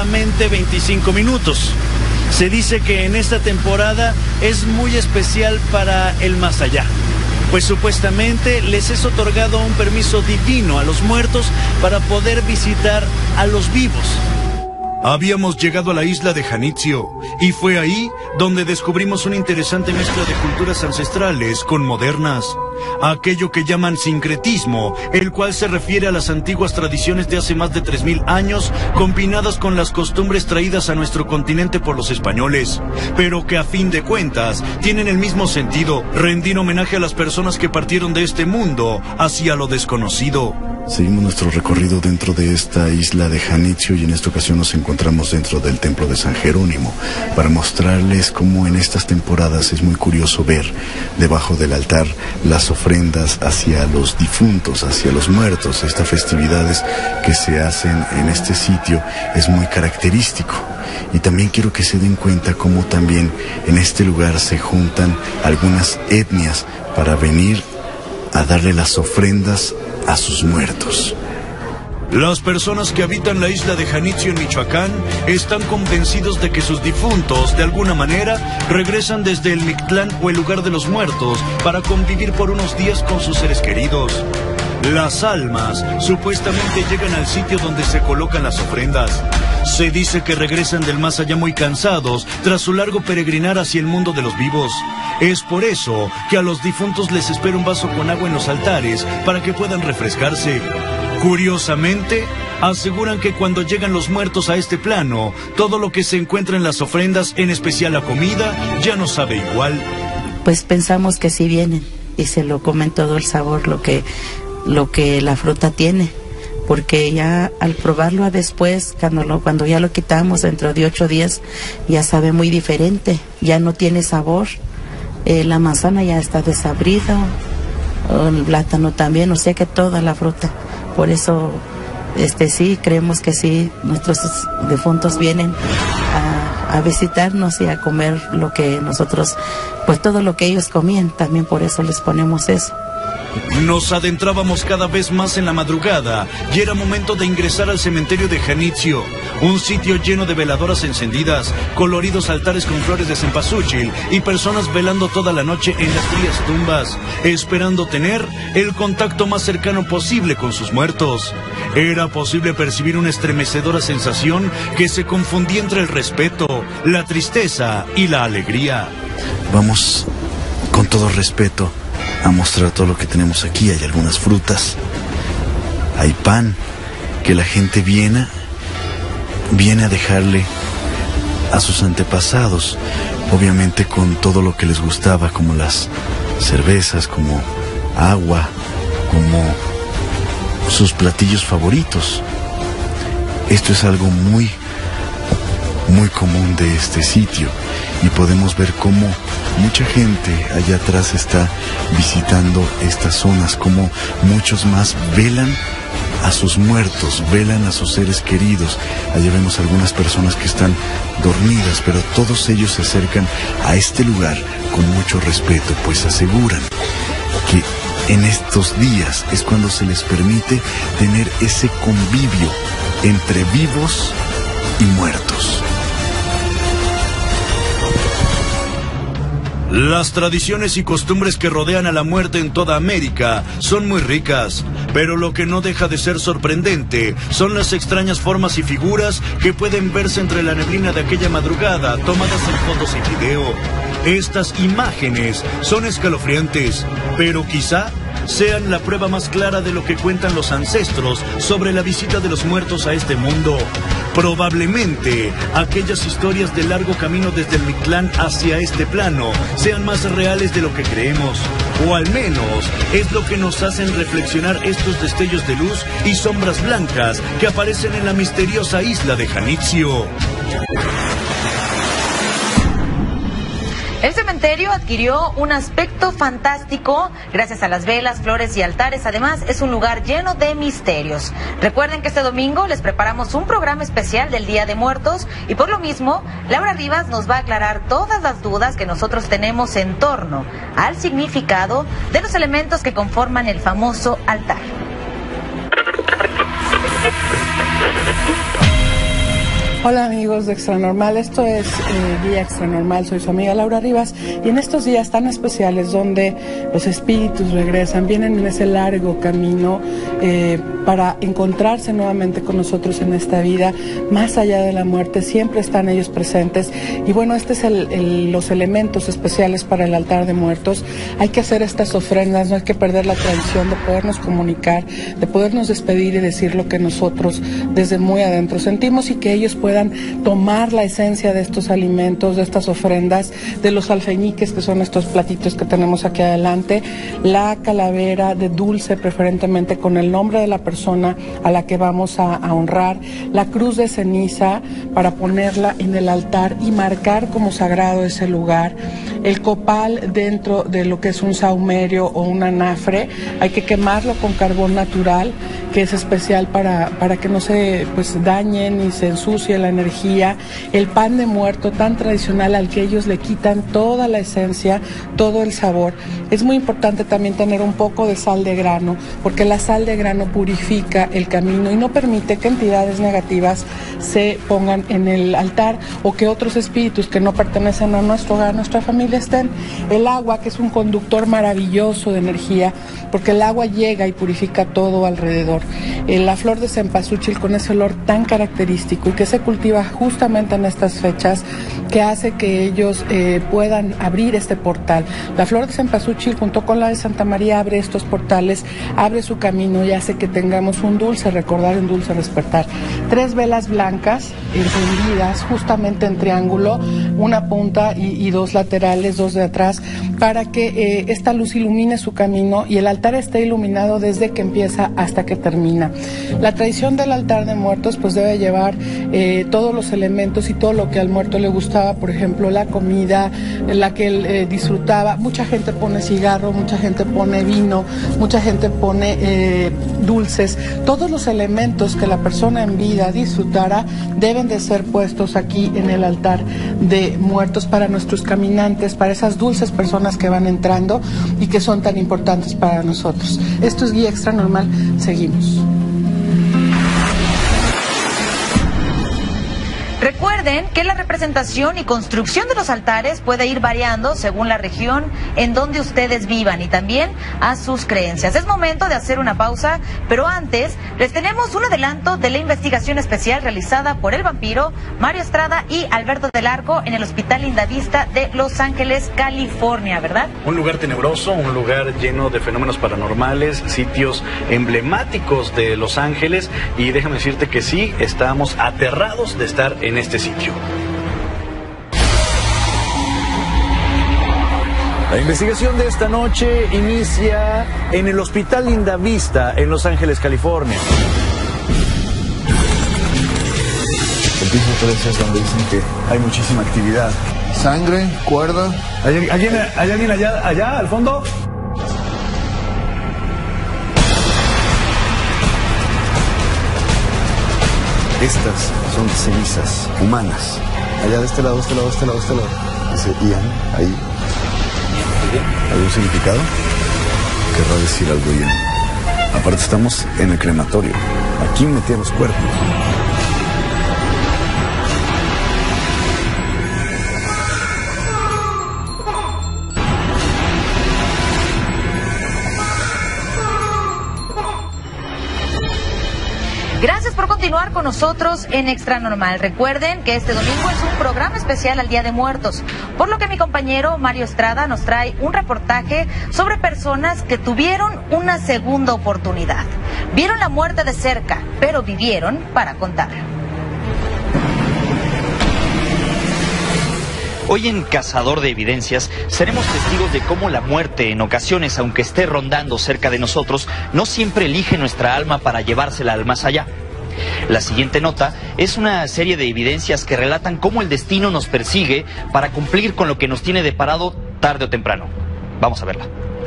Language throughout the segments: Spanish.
solamente 25 minutos. Se dice que en esta temporada es muy especial para el más allá, pues supuestamente les es otorgado un permiso divino a los muertos para poder visitar a los vivos. Habíamos llegado a la isla de Janitzio y fue ahí donde descubrimos una interesante mezcla de culturas ancestrales con modernas. Aquello que llaman sincretismo, el cual se refiere a las antiguas tradiciones de hace más de 3000 años, combinadas con las costumbres traídas a nuestro continente por los españoles, pero que a fin de cuentas tienen el mismo sentido: rendir homenaje a las personas que partieron de este mundo hacia lo desconocido. Seguimos nuestro recorrido dentro de esta isla de Janitzio y en esta ocasión nos encontramos dentro del templo de San Jerónimo para mostrarles cómo en estas temporadas es muy curioso ver debajo del altar las ofrendas hacia los difuntos, hacia los muertos. Estas festividades que se hacen en este sitio es muy característico. Y también quiero que se den cuenta cómo también en este lugar se juntan algunas etnias para venir a darle las ofrendas a sus muertos. Las personas que habitan la isla de Janitzio en Michoacán están convencidos de que sus difuntos, de alguna manera, regresan desde el Mictlán o el lugar de los muertos para convivir por unos días con sus seres queridos. Las almas supuestamente llegan al sitio donde se colocan las ofrendas. Se dice que regresan del más allá muy cansados tras su largo peregrinar hacia el mundo de los vivos. Es por eso que a los difuntos les espera un vaso con agua en los altares para que puedan refrescarse. Curiosamente, aseguran que cuando llegan los muertos a este plano, todo lo que se encuentra en las ofrendas, en especial la comida, ya no sabe igual. Pues pensamos que sí vienen y se lo comen todo el sabor, lo que la fruta tiene, porque ya al probarlo después, cuando ya lo quitamos dentro de 8 días, ya sabe muy diferente, ya no tiene sabor. La manzana ya está desabrida, el plátano también, o sea que toda la fruta. Por eso sí, creemos que sí, nuestros difuntos vienen a visitarnos y a comer lo que nosotros, pues todo lo que ellos comían, también por eso les ponemos eso. Nos adentrábamos cada vez más en la madrugada y era momento de ingresar al cementerio de Janitzio, un sitio lleno de veladoras encendidas, coloridos altares con flores de cempasúchil y personas velando toda la noche en las frías tumbas, esperando tener el contacto más cercano posible con sus muertos. Era posible percibir una estremecedora sensación que se confundía entre el respeto, la tristeza y la alegría. Vamos con todo respeto a mostrar todo lo que tenemos aquí. Hay algunas frutas, hay pan que la gente viene a dejarle a sus antepasados, obviamente con todo lo que les gustaba, como las cervezas, como agua, como sus platillos favoritos. Esto es algo muy común de este sitio y podemos ver cómo mucha gente allá atrás está visitando estas zonas, como muchos más velan a sus muertos, velan a sus seres queridos. Allá vemos algunas personas que están dormidas, pero todos ellos se acercan a este lugar con mucho respeto, pues aseguran que en estos días es cuando se les permite tener ese convivio entre vivos y muertos. Las tradiciones y costumbres que rodean a la muerte en toda América son muy ricas, pero lo que no deja de ser sorprendente son las extrañas formas y figuras que pueden verse entre la neblina de aquella madrugada, tomadas en fotos y video. Estas imágenes son escalofriantes, pero quizá sean la prueba más clara de lo que cuentan los ancestros sobre la visita de los muertos a este mundo. Probablemente aquellas historias de largo camino desde el Mictlán hacia este plano sean más reales de lo que creemos, o al menos es lo que nos hacen reflexionar estos destellos de luz y sombras blancas que aparecen en la misteriosa isla de Janitzio. El cementerio adquirió un aspecto fantástico gracias a las velas, flores y altares. Además, es un lugar lleno de misterios. Recuerden que este domingo les preparamos un programa especial del Día de Muertos y por lo mismo, Laura Rivas nos va a aclarar todas las dudas que nosotros tenemos en torno al significado de los elementos que conforman el famoso altar. Hola amigos de Extra Normal, esto es Guía Extra Normal, soy su amiga Laura Rivas y en estos días tan especiales donde los espíritus regresan, vienen en ese largo camino para encontrarse nuevamente con nosotros en esta vida, más allá de la muerte, siempre están ellos presentes y bueno, este es los elementos especiales para el altar de muertos. Hay que hacer estas ofrendas, no hay que perder la tradición de podernos comunicar, de podernos despedir y decir lo que nosotros desde muy adentro sentimos y que ellos puedan tomar la esencia de estos alimentos, de estas ofrendas, de los alfeñiques, que son estos platitos que tenemos aquí adelante, la calavera de dulce, preferentemente con el nombre de la persona a la que vamos a honrar, la cruz de ceniza para ponerla en el altar y marcar como sagrado ese lugar, el copal dentro de lo que es un saumerio o un anafre, hay que quemarlo con carbón natural, que es especial para que no se dañe ni se ensucie la energía, el pan de muerto tan tradicional al que ellos le quitan toda la esencia, todo el sabor. Es muy importante también tener un poco de sal de grano, porque la sal de grano purifica el camino y no permite que entidades negativas se pongan en el altar o que otros espíritus que no pertenecen a nuestro hogar, a nuestra familia estén. El agua, que es un conductor maravilloso de energía, porque el agua llega y purifica todo alrededor. La flor de cempasúchil con ese olor tan característico y que se cultiva justamente en estas fechas, que hace que ellos puedan abrir este portal. La flor de cempasúchil junto con la de Santa María abre estos portales, abre su camino y hace que tengamos un dulce recordar, un dulce despertar. 3 velas blancas encendidas justamente en triángulo, una punta y 2 laterales, 2 de atrás, para que esta luz ilumine su camino y el altar esté iluminado desde que empieza hasta que termina. La tradición del altar de muertos pues debe llevar todos los elementos y todo lo que al muerto le gustaba, por ejemplo la comida, la que él disfrutaba. Mucha gente pone cigarro, mucha gente pone vino, mucha gente pone dulces. Todos los elementos que la persona en vida disfrutara deben de ser puestos aquí en el altar de muertos para nuestros caminantes, para esas dulces personas que van entrando y que son tan importantes para nosotros. Esto es Guía Extra Normal, seguimos. Recuerden que la representación y construcción de los altares puede ir variando según la región en donde ustedes vivan y también a sus creencias. Es momento de hacer una pausa, pero antes les tenemos un adelanto de la investigación especial realizada por el vampiro Mario Estrada y Alberto del Arco en el Hospital Lindavista de Los Ángeles, California, ¿verdad? Un lugar tenebroso, un lugar lleno de fenómenos paranormales, sitios emblemáticos de Los Ángeles y déjame decirte que sí, estábamos aterrados de estar en este sitio. La investigación de esta noche inicia en el Hospital Lindavista en Los Ángeles, California. El piso 13 es donde dicen que hay muchísima actividad. Sangre, cuerda. ¿Hay alguien allá al fondo? Estas son cenizas humanas. Allá de este lado, este lado. Dice Ian, ahí. ¿Algún significado? Querrá decir algo Ian. Aparte estamos en el crematorio. Aquí metían los cuerpos. Gracias por continuar con nosotros en Extra Normal. Recuerden que este domingo es un programa especial al Día de Muertos, por lo que mi compañero Mario Estrada nos trae un reportaje sobre personas que tuvieron una segunda oportunidad. Vieron la muerte de cerca, pero vivieron para contar. Hoy en Cazador de Evidencias seremos testigos de cómo la muerte, en ocasiones, aunque esté rondando cerca de nosotros, no siempre elige nuestra alma para llevársela al más allá. La siguiente nota es una serie de evidencias que relatan cómo el destino nos persigue para cumplir con lo que nos tiene deparado tarde o temprano. Vamos a verla.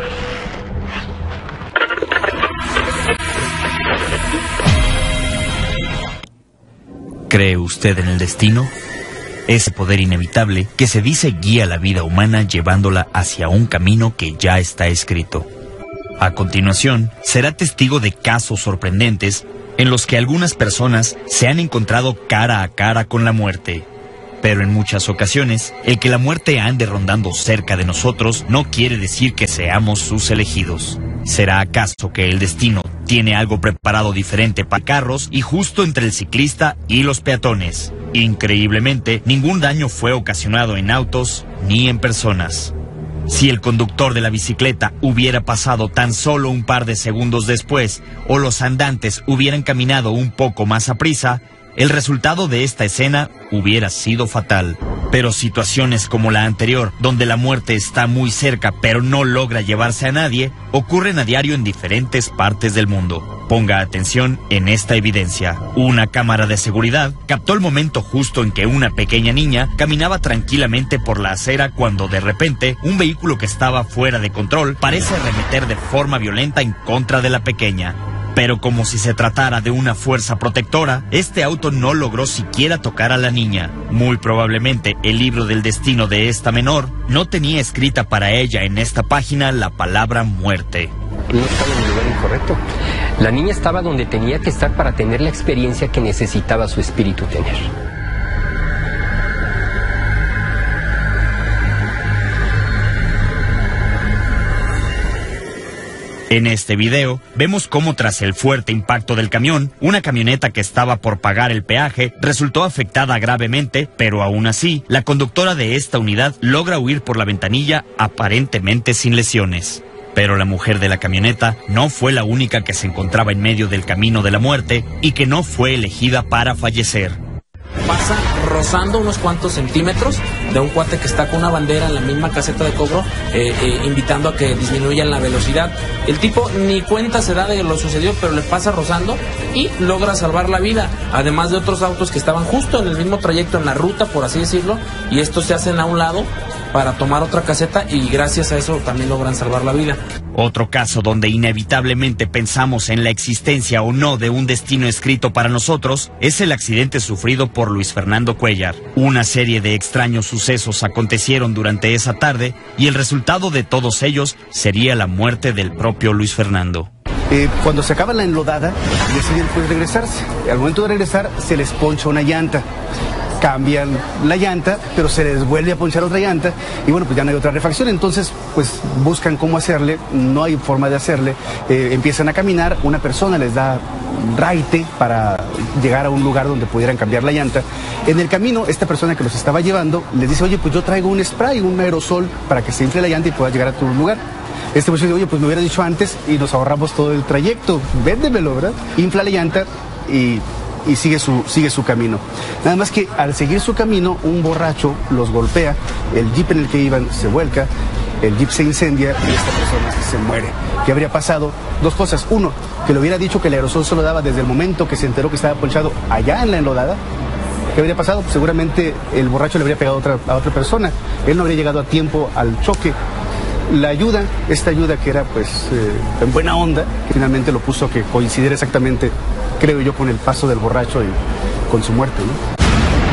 ¿Cree usted en el destino? Ese poder inevitable que se dice guía la vida humana llevándola hacia un camino que ya está escrito. A continuación, será testigo de casos sorprendentes en los que algunas personas se han encontrado cara a cara con la muerte. Pero en muchas ocasiones, el que la muerte ande rondando cerca de nosotros no quiere decir que seamos sus elegidos. ¿Será acaso que el destino tiene algo preparado diferente para carros y justo entre el ciclista y los peatones? Increíblemente, ningún daño fue ocasionado en autos ni en personas. Si el conductor de la bicicleta hubiera pasado tan solo un par de segundos después, o los andantes hubieran caminado un poco más aprisa, el resultado de esta escena hubiera sido fatal. Pero situaciones como la anterior, donde la muerte está muy cerca pero no logra llevarse a nadie, ocurren a diario en diferentes partes del mundo. Ponga atención en esta evidencia. Una cámara de seguridad captó el momento justo en que una pequeña niña caminaba tranquilamente por la acera cuando de repente un vehículo que estaba fuera de control parece arremeter de forma violenta en contra de la pequeña. Pero como si se tratara de una fuerza protectora, este auto no logró siquiera tocar a la niña. Muy probablemente el libro del destino de esta menor no tenía escrita para ella en esta página la palabra muerte. No estaba en el lugar incorrecto. La niña estaba donde tenía que estar para tener la experiencia que necesitaba su espíritu tener. En este video, vemos cómo tras el fuerte impacto del camión, una camioneta que estaba por pagar el peaje resultó afectada gravemente, pero aún así, la conductora de esta unidad logra huir por la ventanilla aparentemente sin lesiones. Pero la mujer de la camioneta no fue la única que se encontraba en medio del camino de la muerte y que no fue elegida para fallecer. Pasa rozando unos cuantos centímetros de un cuate que está con una bandera en la misma caseta de cobro invitando a que disminuyan la velocidad. El tipo ni cuenta se da de lo sucedido, pero le pasa rozando y logra salvar la vida, además de otros autos que estaban justo en el mismo trayecto, en la ruta, por así decirlo, y estos se hacen a un lado para tomar otra caseta y gracias a eso también logran salvar la vida. Otro caso donde inevitablemente pensamos en la existencia o no de un destino escrito para nosotros es el accidente sufrido por Luis Fernando Cuéllar. Una serie de extraños sucesos acontecieron durante esa tarde y el resultado de todos ellos sería la muerte del propio Luis Fernando. Cuando se acaba la enlodada, deciden pues regresarse. Al momento de regresar se les poncha una llanta. Cambian la llanta, pero se les vuelve a ponchar otra llanta y bueno, pues ya no hay otra refacción, entonces pues buscan cómo hacerle, no hay forma de hacerle, empiezan a caminar, una persona les da raite para llegar a un lugar donde pudieran cambiar la llanta. En el camino, esta persona que los estaba llevando les dice, oye, pues yo traigo un spray, un aerosol para que se infle la llanta y pueda llegar a tu lugar. Este pues dice, oye, pues me hubiera dicho antes y nos ahorramos todo el trayecto, véndemelo, ¿verdad? Infla la llanta y sigue su camino. Nada más que al seguir su camino, un borracho los golpea, el jeep en el que iban se vuelca, el jeep se incendia y esta persona se muere. ¿Qué habría pasado? Dos cosas. Uno, que le hubiera dicho que el aerosol se lo daba desde el momento que se enteró que estaba ponchado allá en la enlodada. ¿Qué habría pasado? Pues seguramente el borracho le habría pegado a otra persona. Él no habría llegado a tiempo al choque. La ayuda, esta ayuda que era pues en buena onda, que finalmente lo puso a que coincidiera exactamente, creo yo, con el paso del borracho y con su muerte, ¿no?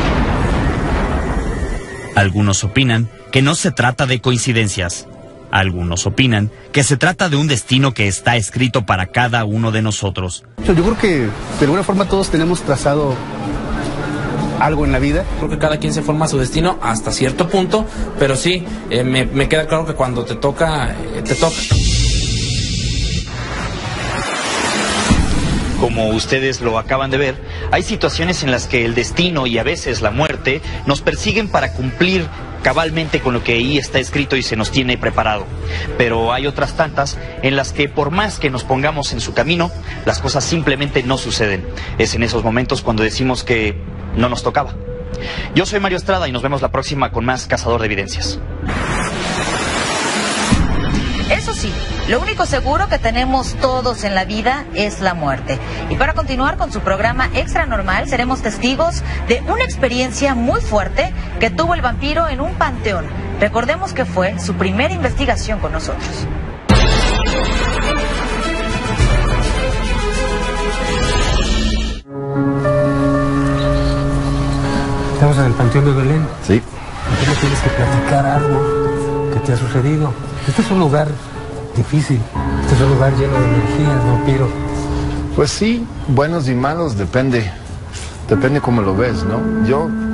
Algunos opinan que no se trata de coincidencias. Algunos opinan que se trata de un destino que está escrito para cada uno de nosotros. Yo creo que de alguna forma todos tenemos trazado algo en la vida. Creo que cada quien se forma su destino hasta cierto punto, pero sí, me queda claro que cuando te toca, te toca. Como ustedes lo acaban de ver, hay situaciones en las que el destino y a veces la muerte nos persiguen para cumplir cabalmente con lo que ahí está escrito y se nos tiene preparado. Pero hay otras tantas en las que por más que nos pongamos en su camino, las cosas simplemente no suceden. Es en esos momentos cuando decimos que no nos tocaba. Yo soy Mario Estrada y nos vemos la próxima con más Cazador de Evidencias. Eso sí, lo único seguro que tenemos todos en la vida es la muerte. Y para continuar con su programa Extra Normal, seremos testigos de una experiencia muy fuerte que tuvo el vampiro en un panteón. Recordemos que fue su primera investigación con nosotros. Estamos en el Panteón de Belén. Sí. Tú me tienes que platicar algo que te ha sucedido. Este es un lugar difícil. Este es un lugar lleno de energías, vampiro. Pues sí, buenos y malos, depende cómo lo ves, ¿no? Yo